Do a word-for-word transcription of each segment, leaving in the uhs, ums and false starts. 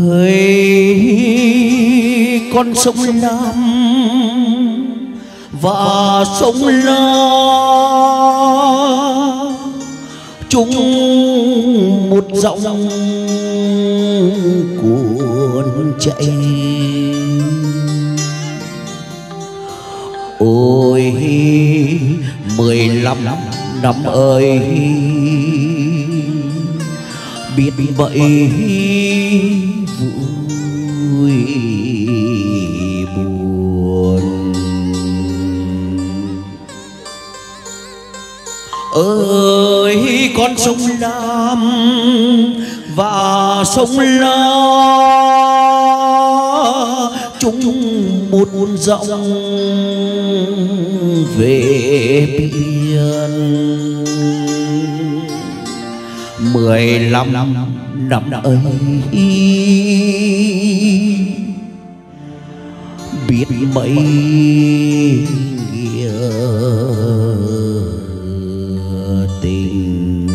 ơi con sông Lam và sông La chung một dòng cuốn chạy. Ôi mười lăm năm ơi biết vậy vui buồn. Ơi con sông Lam và sông La chung một dòng về biển. Mười lăm năm ấy biết mấy nghĩa tình.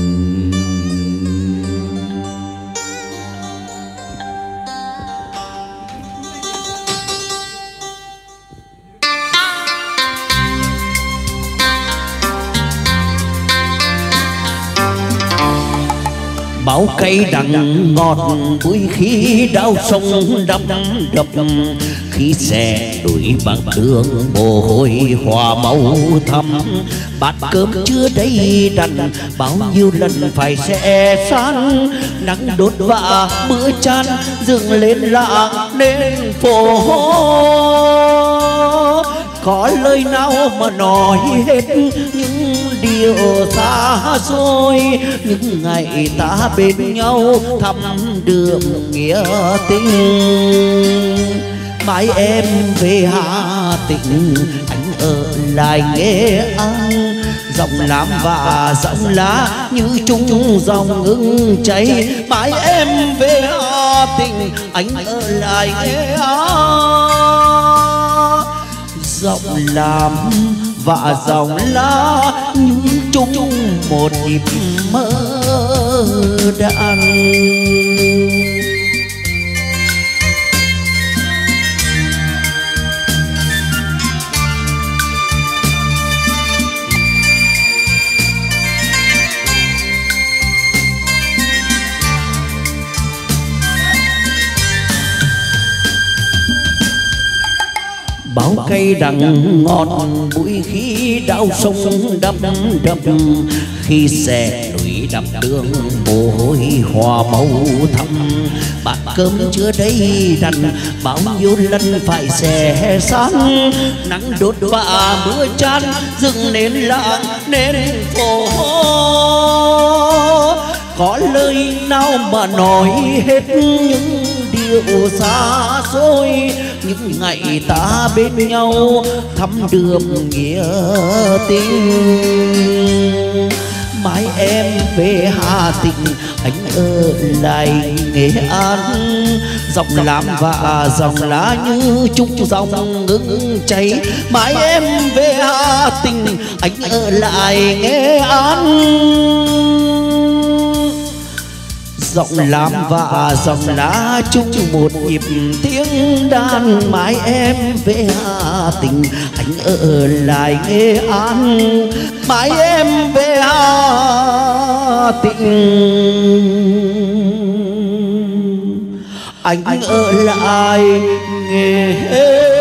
Báo cây đắng ngọt vui khi đau sông đắp đập, khi xe đuổi bằng đường mồ hôi hòa máu thắm. Bát cơm chưa đầy đặn bao nhiêu lần phải xe san, nắng đốt vạ bữa chan dựng lên lạ nên phố. Có lời nào mà nói hết những điều xa xôi, những ngày ta bên nhau thăm đường nghĩa tình. Mai em về Hà Tĩnh, anh ở lại Nghệ An. Dòng Lam và dòng lá như chung dòng ngưng cháy. Mai em về Hà Tĩnh, anh ở lại Nghệ An. Dòng Lam và dòng lá như chung một nhịp mơ đàn. Báo cây đắng ngọt vui khi đau sông đắp đập, khi xe đuổi đắp đường mồ hôi hòa máu thắm. Bát cơm chưa đầy đặn bao nhiêu lần phải xẻ san, nắng đốt vạ mưa chan dựng nên lạ nên phố. Có lời nào mà nói hết những điều xa xôi, những ngày ta bên nhau thăm đường nghĩa tình. Mai em về Hà Tĩnh, anh ở lại Nghệ An. Dòng Lam và dòng lá như chung dòng ngưng cháy. Mai em về Hà Tĩnh, anh ở lại Nghệ An. Dòng Lam và dòng lá chung một nhịp tiếng đàn. Mai em về Hà Tĩnh, anh ở lại Nghệ An. Mai em về Hà Tĩnh, anh ở lại Nghệ An.